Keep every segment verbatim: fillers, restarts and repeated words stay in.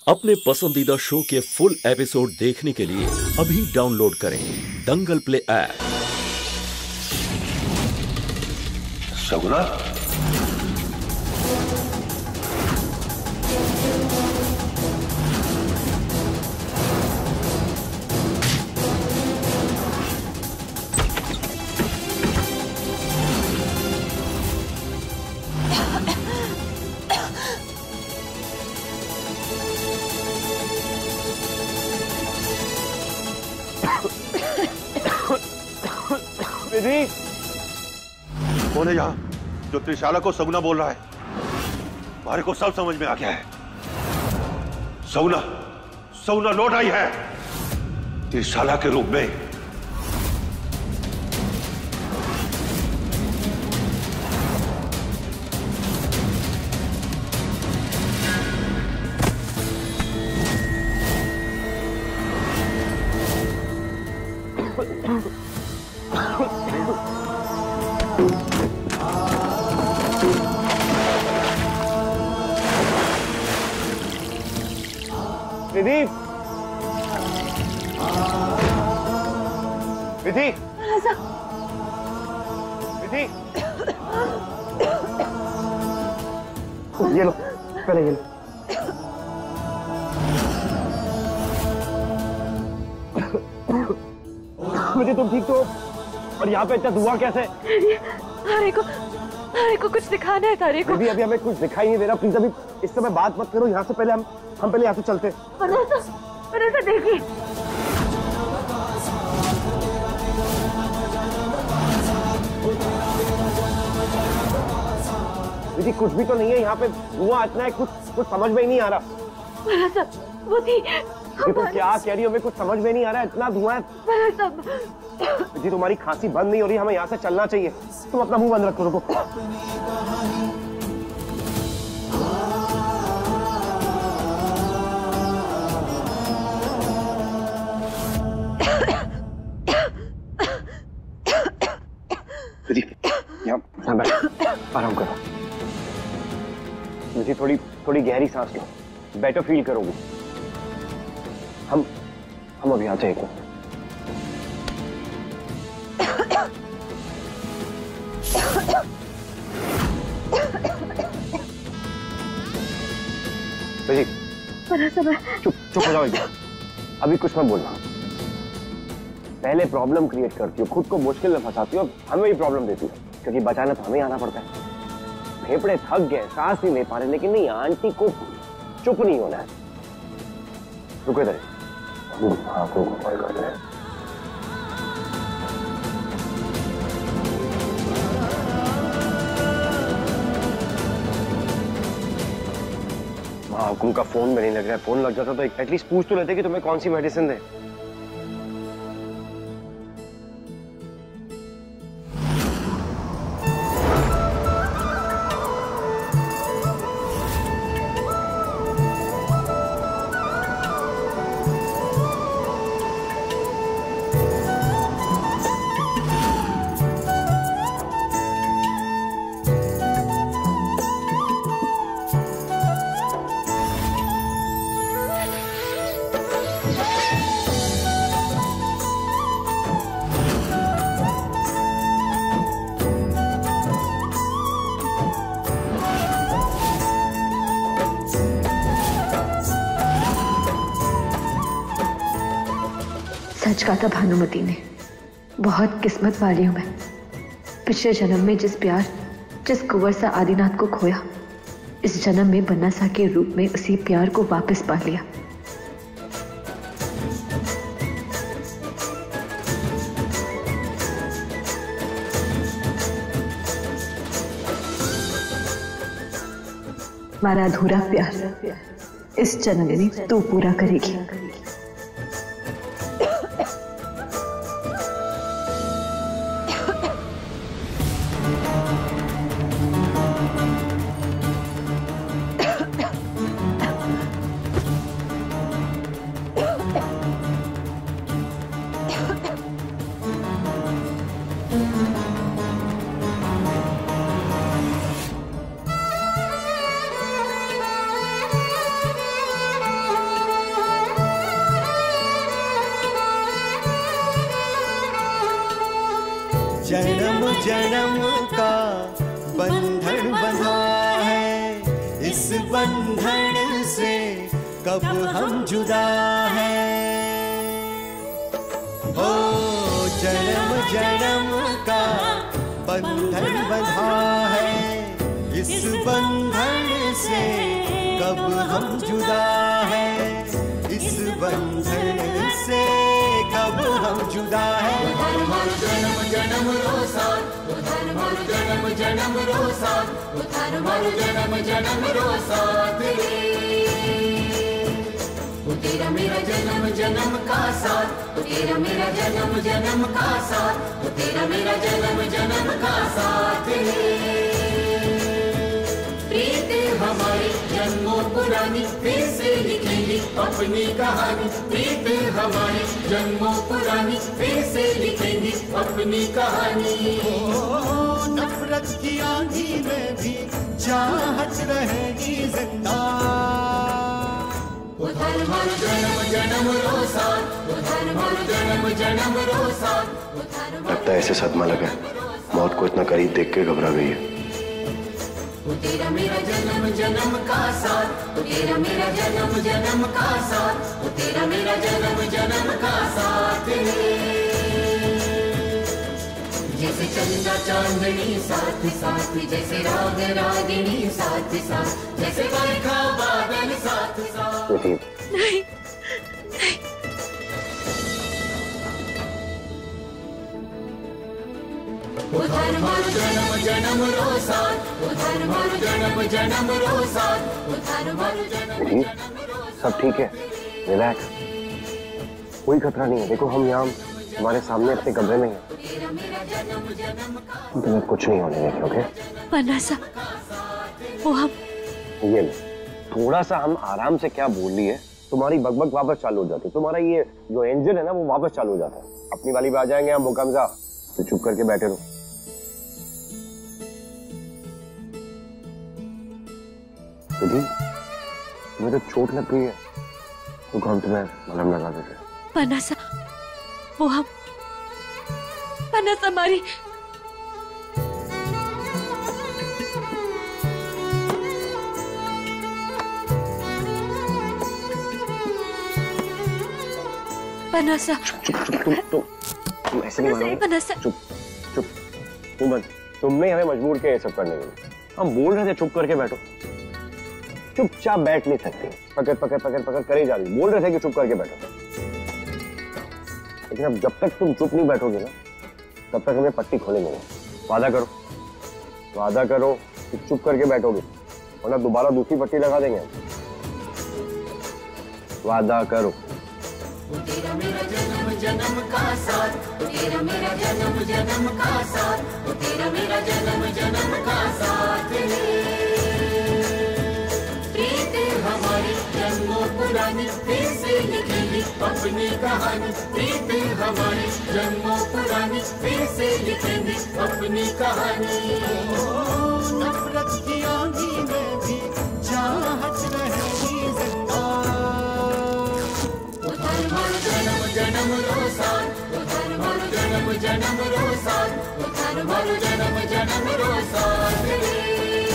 अपने पसंदीदा शो के फुल एपिसोड देखने के लिए अभी डाउनलोड करें दंगल प्ले ऐप। सगुना, विधि, कौन है यहाँ जो त्रिशाला को सगुना बोल रहा है? हमारे को सब समझ में आ गया है। सगुना, सगुना लौट आई है त्रिशाला के रूप में। विधि, विधि, विधि, ये लो, पहले ये लो। विधि, तुम ठीक तो? और यहाँ पे इतना धुआं कैसे? तारे को, तारे को कुछ दिखाना है। तारे को विधि, अभी हमें कुछ दिखाई नहीं दे रहा। प्लीज अभी इस समय बात मत करो। यहाँ से पहले हम हम पहले यहाँ से चलते। देखिए, विधि, कुछ भी तो नहीं है यहाँ पे। धुआं इतना है, कुछ कुछ समझ में ही नहीं आ रहा। वो थी, तुम क्या कह रही हो? हमें कुछ समझ में नहीं आ रहा है, इतना धुआं है। विधि, तुम्हारी खांसी बंद नहीं हो रही, हमें यहाँ से चलना चाहिए। तुम अपना मुंह बंद रखो। रुको। विधि, यहाँ यहाँ बैठो, आराम करो। विधि, थोड़ी थोड़ी गहरी सांस लो, बेटर फील करोगे। हम हम अभी आ जाएंगे। विधि, चुप चुप हो जाओ एकदम। अभी कुछ मत बोलना। पहले प्रॉब्लम क्रिएट करती हो, खुद को मुश्किल में फंसाती हो, हमें भी प्रॉब्लम देती हो, क्योंकि बचाना तो हमें आना पड़ता है। फेफड़े थक गए, सांस नहीं ले पा रहे, लेकिन नहीं, आंटी को चुप नहीं होना है। रुको इधर। हाँ, को कॉल कर रहे हैं। महाकुम का फोन में नहीं लग रहा है। फोन लग जाता तो एटलीस्ट पूछ तो लेते कि तुम्हें कौन सी मेडिसिन दे। सच कहा था भानुमति ने, बहुत किस्मत वाली हूं मैं। पिछले जन्म में जिस प्यार, जिस कुंवर सा आदिनाथ को खोया, इस जन्म में बन्ना सा के रूप में उसी प्यार को वापस पा लिया। हमारा अधूरा प्यार इस जन्म में तू पूरा करेगी। जन्म जन्म का बंधन बंधा है, इस बंधन से कब हम जुदा हैं। ओ जन्म जन्म का बंधन बंधा है, इस बंधन से कब हम जुदा हैं, इस बंधन से कब हम जुदा हैं। उधर मर जन्म जन्म रोसा, उधर मर जन्म जन्म रोसा, उधर मर जन्म जन्म रोसा तेरे। तेरा मेरा जन्म जन्म का साथ, तेरा मेरा जन्म जन्म का साथ, तेरा मेरा जन्म जन्म का साथ है। प्रीत हमारी जन्मों पुरानी, फिर से लिखेंगे अपनी कहानी। प्रीत हमारी जन्मों पुरानी, फिर से लिखेंगे अपनी कहानी। ओ नफरत की आंधी में भी चाहत रहेगी जिंदा। उधर मर जन्म जन्म रोसा, उधर मर जन्म जन्म रोसा, उधर मर। लगता है ऐसे सदमा लगा है, मौत को इतना करीब देख के घबरा गई है। तेरा मेरा जन्म जन्म का साथ, तेरा मेरा जन्म जन्म का साथ, तेरा मेरा जन्म जन्म का साथ है। जैसे चंदा चांदनी साथ साथ, जैसे राग रागिनी साथ साथ, जैसे बरखा बादल साथ साथ। नहीं, नहीं। उधर मर जन्म जन्म रोसा, उधर मर जन्म जन्म रोसा, उधर मर जन्म जन्म रोसा। सब ठीक है, रिलैक्स, कोई खतरा नहीं है। देखो हम यहाँ हमारे सामने अपने कमरे में हैं, तुम्हें कुछ नहीं होने देंगे। ओके पन्ना सा, वो हम ये लो, थोड़ा सा हम आराम से क्या बोल रही है, तुम्हारी बकबक वापस चालू हो जाती है, तुम्हारा ये जो इंजन है ना वो वापस चालू हो जाता है। अपनी वाली पे आ जाएंगे हम बुकमजा, तो चुप करके बैठे रहो। दीदी तुम्हें तो चोट लग गई है, तो हम तुम्हें मलहम लगा देते। पन्ना सा, वो हम पन्ना सा मारी। पन्ना सा, चुप चुप चुप, तुम तुम तुम ऐसे नहीं मारोगे। पन्ना सा, चुप चुप, तुम बंद, तुमने हमें मजबूर किया ये सब करने के लिए। हम बोल रहे थे चुप करके बैठो, चुपचाप बैठ नहीं सकते, पकड़ पकड़ पकड़ पकड़ करे जा रही। बोल रहे थे कि चुप करके बैठो, लेकिन अब जब तक तुम चुप नहीं बैठोगे ना, तब तक हमें पट्टी खोलेंगे नहीं। वादा करो, वादा करो कि चुप करके बैठोगे, वरना दोबारा दूसरी पट्टी लगा देंगे। वादा करो। तेरा मेरा जन्म जन्म का साथ, तेरा मेरा जन्म जन्म का साथ, तेरा मेरा जन्म जन्म का साथ है। प्रीत हमारी जन्मों पुरानी, फिर से लिखेंगे अपनी कहानी। प्रीत हमारी जन्मों पुरानी, फिर से लिखेंगे अपनी कहानी। नफरत की आंधी में भी चाहत रहेगी जिंदा। उधर मर जन्म जन्म रोसा, उधर मर जन्म जन्म रोसा, उधर मर जन्म जन्म रोसा तेरे।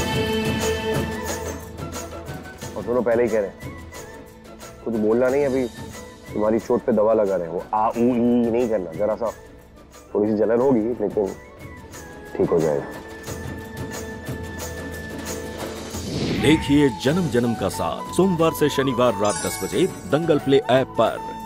और दोनों पहले ही कह रहे हैं कुछ बोलना नहीं, अभी तुम्हारी चोट पे दवा लगा रहे हैं, वो आ ऊ ई नहीं करना। जरा सा थोड़ी सी जलन होगी लेकिन ठीक हो जाएगा। देखिए जन्म जन्म का साथ सोमवार से शनिवार रात दस बजे दंगल प्ले ऐप पर।